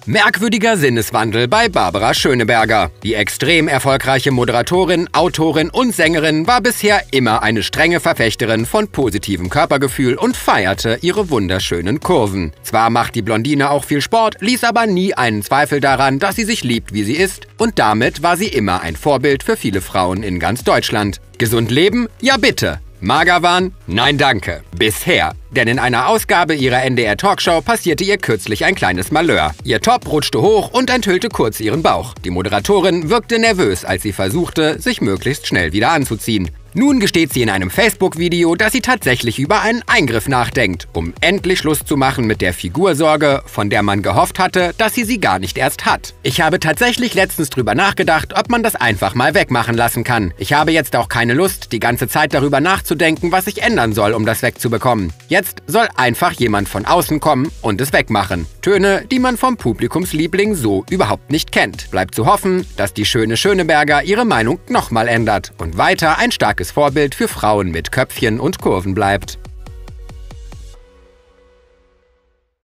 Merkwürdiger Sinneswandel bei Barbara Schöneberger. Die extrem erfolgreiche Moderatorin, Autorin und Sängerin war bisher immer eine strenge Verfechterin von positivem Körpergefühl und feierte ihre wunderschönen Kurven. Zwar macht die Blondine auch viel Sport, ließ aber nie einen Zweifel daran, dass sie sich liebt, wie sie ist, und damit war sie immer ein Vorbild für viele Frauen in ganz Deutschland. Gesund leben? Ja bitte! Mager waren? Nein danke. Bisher. Denn in einer Ausgabe ihrer NDR-Talkshow passierte ihr kürzlich ein kleines Malheur. Ihr Top rutschte hoch und enthüllte kurz ihren Bauch. Die Moderatorin wirkte nervös, als sie versuchte, sich möglichst schnell wieder anzuziehen. Nun gesteht sie in einem Facebook-Video, dass sie tatsächlich über einen Eingriff nachdenkt, um endlich Schluss zu machen mit der Figursorge, von der man gehofft hatte, dass sie gar nicht erst hat. Ich habe tatsächlich letztens drüber nachgedacht, ob man das einfach mal wegmachen lassen kann. Ich habe jetzt auch keine Lust, die ganze Zeit darüber nachzudenken, was ich ändern soll, um das wegzubekommen. Jetzt soll einfach jemand von außen kommen und es wegmachen. Töne, die man vom Publikumsliebling so überhaupt nicht kennt. Bleibt zu hoffen, dass die schöne Schöneberger ihre Meinung nochmal ändert und weiter ein starkes Vorbild für Frauen mit Köpfchen und Kurven bleibt.